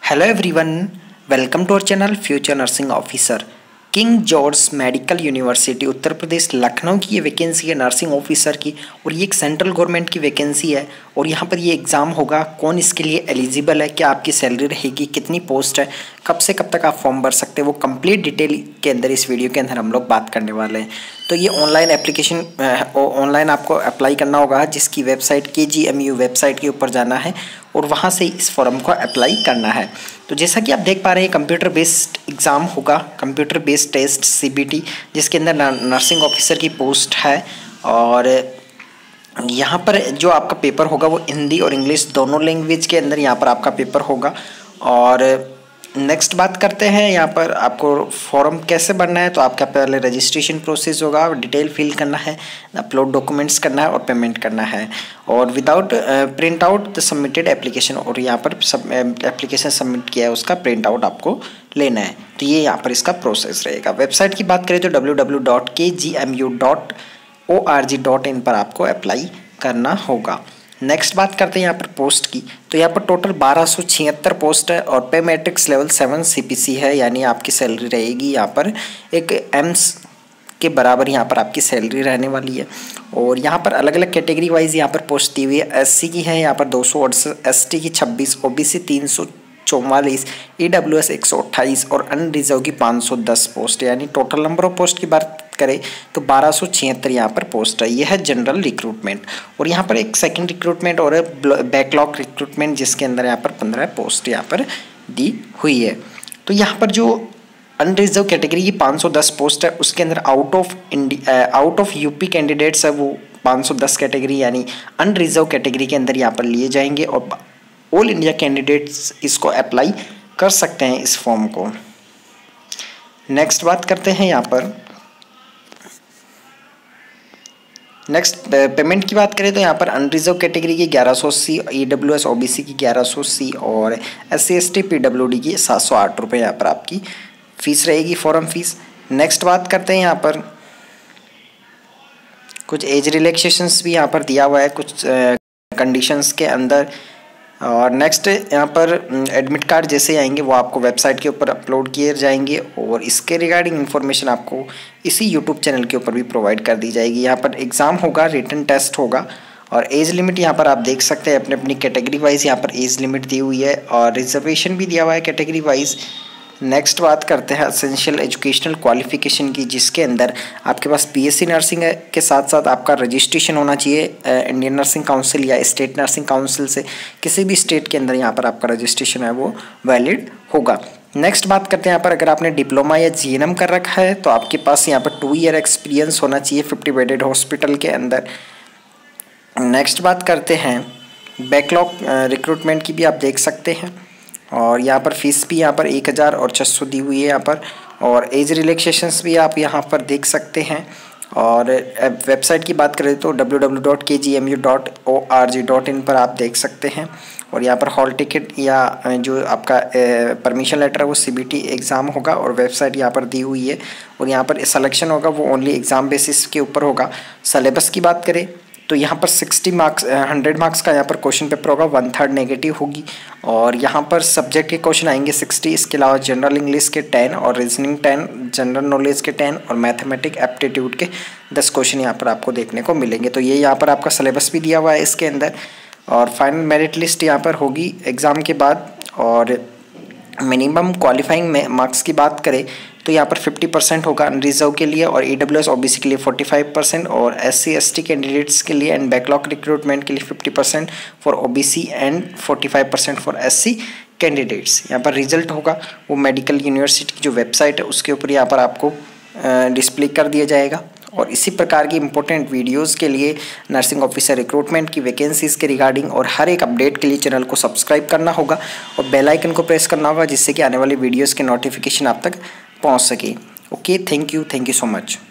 Hello everyone, welcome to our channel future nursing officer. King George medical university Uttar Pradesh Lucknow की ये vacancy है nursing officer की, और ये एक सेंट्रल गवर्नमेंट की वैकेंसी है। और यहाँ पर ये एग्ज़ाम होगा, कौन इसके लिए एलिजिबल है, क्या आपकी सैलरी रहेगी, कितनी पोस्ट है, कब से कब तक आप फॉर्म भर सकते हैं, वो कंप्लीट डिटेल के अंदर इस वीडियो के अंदर हम लोग बात करने वाले हैं। तो ये ऑनलाइन एप्लीकेशन ऑनलाइन आपको अप्लाई करना होगा, जिसकी वेबसाइट KGMU वेबसाइट के ऊपर जाना है और वहाँ से इस फॉर्म को अप्लाई करना है। तो जैसा कि आप देख पा रहे हैं, कंप्यूटर बेस्ड एग्ज़ाम होगा, कंप्यूटर बेस्ड टेस्ट CBT, जिसके अंदर नर्सिंग ऑफिसर की पोस्ट है। और यहाँ पर जो आपका पेपर होगा वो हिंदी और इंग्लिश दोनों लैंग्वेज के अंदर यहाँ पर आपका पेपर होगा। और नेक्स्ट बात करते हैं, यहाँ पर आपको फॉर्म कैसे भरना है। तो आपका पहले रजिस्ट्रेशन प्रोसेस होगा, डिटेल फिल करना है, अपलोड डॉक्यूमेंट्स करना है और पेमेंट करना है, और without print out the submitted application, और यहाँ पर सब एप्लीकेशन सबमिट किया है उसका प्रिंट आउट आपको लेना है। तो ये यहाँ पर इसका प्रोसेस रहेगा। वेबसाइट की बात करें तो www.kgmu.org.in पर आपको अप्लाई करना होगा। नेक्स्ट बात करते हैं यहाँ पर पोस्ट की। तो यहाँ पर टोटल 1276 पोस्ट है और पे मैट्रिक्स लेवल 7 CPC है, यानी आपकी सैलरी रहेगी यहाँ पर एक एम्स के बराबर यहाँ पर आपकी सैलरी रहने वाली है। और यहाँ पर अलग अलग कैटेगरी वाइज यहाँ पर पोस्ट दी हुई है। SC की है यहाँ पर 268, ST की 26, OBC 344, EWS 128 और अनरिजर्व की 510 पोस्ट, यानी टोटल नंबर ऑफ पोस्ट की बात करें तो 1276 यहाँ पर पोस्ट है। यह है जनरल रिक्रूटमेंट। और यहाँ पर एक सेकंड रिक्रूटमेंट और बैकलॉग रिक्रूटमेंट, जिसके अंदर यहाँ पर 15 पोस्ट यहाँ पर दी हुई है। तो यहाँ पर जो अनरिजर्व कैटेगरी की 510 पोस्ट है, उसके अंदर आउट ऑफ UP कैंडिडेट्स है वो 510 कैटेगरी, यानी अनरिजर्व कैटेगरी के अंदर यहाँ पर लिए जाएंगे, और ऑल इंडिया कैंडिडेट्स इसको अप्लाई कर सकते हैं इस फॉर्म को। नेक्स्ट बात करते हैं यहाँ पर, नेक्स्ट पेमेंट की बात करें तो यहाँ पर अनरिजर्व कैटेगरी की 1180, EWS OBC की 1180 और SC ST PWD की 708 रुपये यहाँ पर आपकी फ़ीस रहेगी, फॉर्म फीस। नेक्स्ट बात करते हैं यहाँ पर कुछ एज रिलैक्सेशंस भी यहाँ पर दिया हुआ है कुछ कंडीशंस के अंदर। और नेक्स्ट यहाँ पर एडमिट कार्ड जैसे आएंगे वो आपको वेबसाइट के ऊपर अपलोड किए जाएंगे, और इसके रिगार्डिंग इन्फॉर्मेशन आपको इसी यूट्यूब चैनल के ऊपर भी प्रोवाइड कर दी जाएगी। यहाँ पर एग्ज़ाम होगा, रिटन टेस्ट होगा, और एज लिमिट यहाँ पर आप देख सकते हैं अपने अपनी कैटेगरी वाइज यहाँ पर एज लिमिट दी हुई है, और रिजर्वेशन भी दिया हुआ है कैटेगरी वाइज। नेक्स्ट बात करते हैं एसेंशियल एजुकेशनल क्वालिफिकेशन की, जिसके अंदर आपके पास BSc नर्सिंग है के साथ साथ आपका रजिस्ट्रेशन होना चाहिए इंडियन नर्सिंग काउंसिल या स्टेट नर्सिंग काउंसिल से, किसी भी स्टेट के अंदर यहाँ पर आपका रजिस्ट्रेशन है वो वैलिड होगा। नेक्स्ट बात करते हैं यहाँ पर, अगर आपने डिप्लोमा या GNM कर रखा है तो आपके पास यहाँ पर 2 ईयर एक्सपीरियंस होना चाहिए 50 बेडेड हॉस्पिटल के अंदर। नेक्स्ट बात करते हैं बैकलॉग रिक्रूटमेंट की भी आप देख सकते हैं, और यहाँ पर फीस भी यहाँ पर 1000 और 600 दी हुई है यहाँ पर, और एज रिलैक्सेशंस भी आप यहाँ पर देख सकते हैं। और वेबसाइट की बात करें तो www.kgmu.org.in पर आप देख सकते हैं। और यहाँ पर हॉल टिकट या जो आपका परमिशन लेटर है वो CBT एग्ज़ाम होगा, और वेबसाइट यहाँ पर दी हुई है। और यहाँ पर सिलेक्शन होगा वो ओनली एग्ज़ाम बेसिस के ऊपर होगा। सिलेबस की बात करें तो यहाँ पर 100 मार्क्स का यहाँ पर क्वेश्चन पेपर होगा, 1/3 नेगेटिव होगी, और यहाँ पर सब्जेक्ट के क्वेश्चन आएंगे 60। इसके अलावा जनरल इंग्लिश के 10 और रीजनिंग 10, जनरल नॉलेज के 10 और मैथमेटिक एप्टीट्यूड के 10 क्वेश्चन यहाँ पर आपको देखने को मिलेंगे। तो ये यहाँ पर आपका सिलेबस भी दिया हुआ है इसके अंदर, और फाइनल मेरिट लिस्ट यहाँ पर होगी एग्ज़ाम के बाद। और मिनिमम क्वालिफाइंग मार्क्स की बात करें तो यहाँ पर 50% होगा अनरिजर्व के लिए, और EWS OBC के लिए 45%, और SC ST कैंडिडेट्स के लिए एंड बैकलॉग रिक्रूटमेंट के लिए 50% for OBC and 45% for SC candidates. यहाँ पर रिजल्ट होगा वो मेडिकल यूनिवर्सिटी की जो वेबसाइट है उसके ऊपर यहाँ पर आपको डिस्प्ले कर दिया जाएगा। और इसी प्रकार की इंपॉर्टेंट वीडियोस के लिए नर्सिंग ऑफिसर रिक्रूटमेंट की वैकेंसीज़ के रिगार्डिंग और हर एक अपडेट के लिए चैनल को सब्सक्राइब करना होगा और बेल आइकन को प्रेस करना होगा, जिससे कि आने वाली वीडियोस के नोटिफिकेशन आप तक पहुंच सके। Okay, thank you so much.